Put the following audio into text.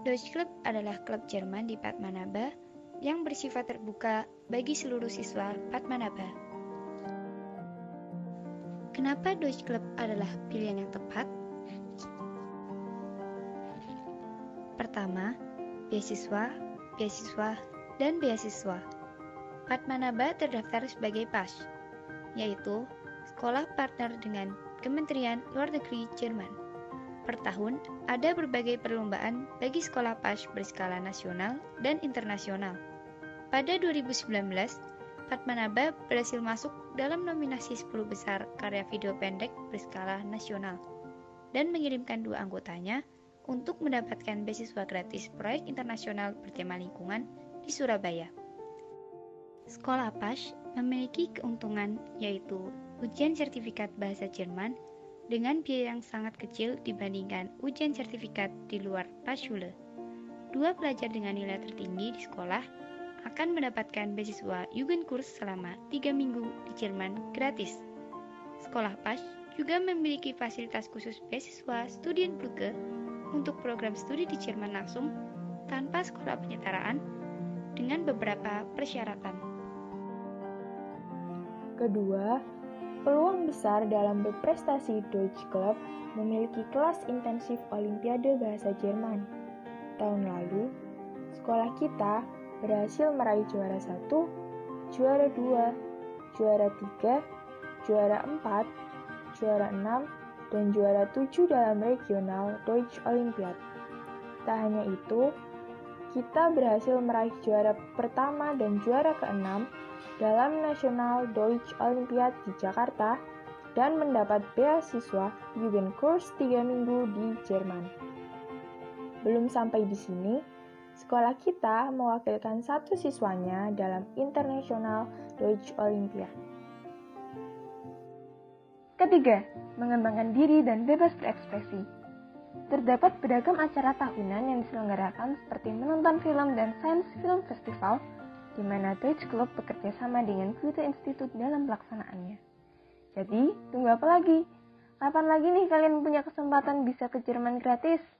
Deutsche Club adalah klub Jerman di Padmanaba yang bersifat terbuka bagi seluruh siswa Padmanaba. Kenapa Deutsche Club adalah pilihan yang tepat? Pertama, beasiswa, dan beasiswa. Padmanaba terdaftar sebagai PAS, yaitu Sekolah Partner dengan Kementerian Luar Negeri Jerman. Per tahun, ada berbagai perlombaan bagi sekolah PAS berskala nasional dan internasional. Pada 2019, Padmanaba berhasil masuk dalam nominasi 10 besar karya video pendek berskala nasional dan mengirimkan 2 anggotanya untuk mendapatkan beasiswa gratis proyek internasional bertema lingkungan di Surabaya. Sekolah PAS memiliki keuntungan yaitu ujian sertifikat bahasa Jerman dengan biaya yang sangat kecil dibandingkan ujian sertifikat di luar PAS-Schule. 2 pelajar dengan nilai tertinggi di sekolah akan mendapatkan beasiswa Jugendkurs selama 3 minggu di Jerman gratis. Sekolah PAS juga memiliki fasilitas khusus beasiswa Studienbrücke untuk program studi di Jerman langsung tanpa sekolah penyetaraan dengan beberapa persyaratan. Kedua, peluang besar dalam berprestasi Deutsche Club memiliki kelas intensif Olimpiade Bahasa Jerman. Tahun lalu, sekolah kita berhasil meraih juara 1, juara 2, juara 3, juara 4, juara 6, dan juara 7 dalam regional Deutsche Olympiad. Tak hanya itu, kita berhasil meraih juara pertama dan juara ke-6 dalam National Deutsche Olympiad di Jakarta dan mendapat beasiswa Jugendkurs 3 minggu di Jerman. Belum sampai di sini, sekolah kita mewakilkan 1 siswanya dalam International Deutsche Olympiad. Ketiga, mengembangkan diri dan bebas berekspresi. Terdapat beragam acara tahunan yang diselenggarakan seperti menonton film dan Science Film Festival, di mana Deutsche Club bekerja sama dengan Goethe Institut dalam pelaksanaannya. Jadi, tunggu apa lagi? Kapan lagi nih kalian punya kesempatan bisa ke Jerman gratis?